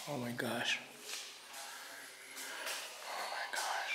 Oh my gosh. Oh my gosh.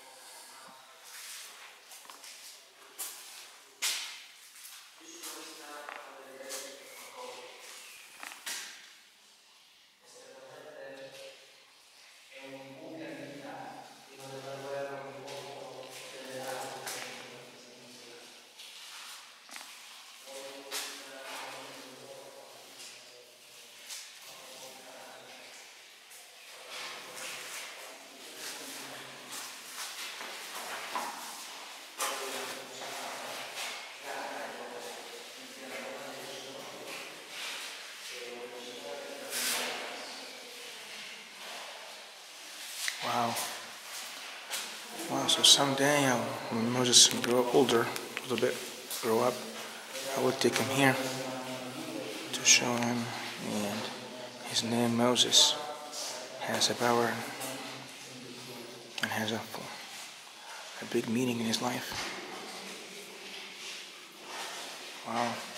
Wow. Wow, so someday when Moses grow older, a little bit, grow up, I would take him here to show him, and his name Moses has a power and has a big meaning in his life. Wow.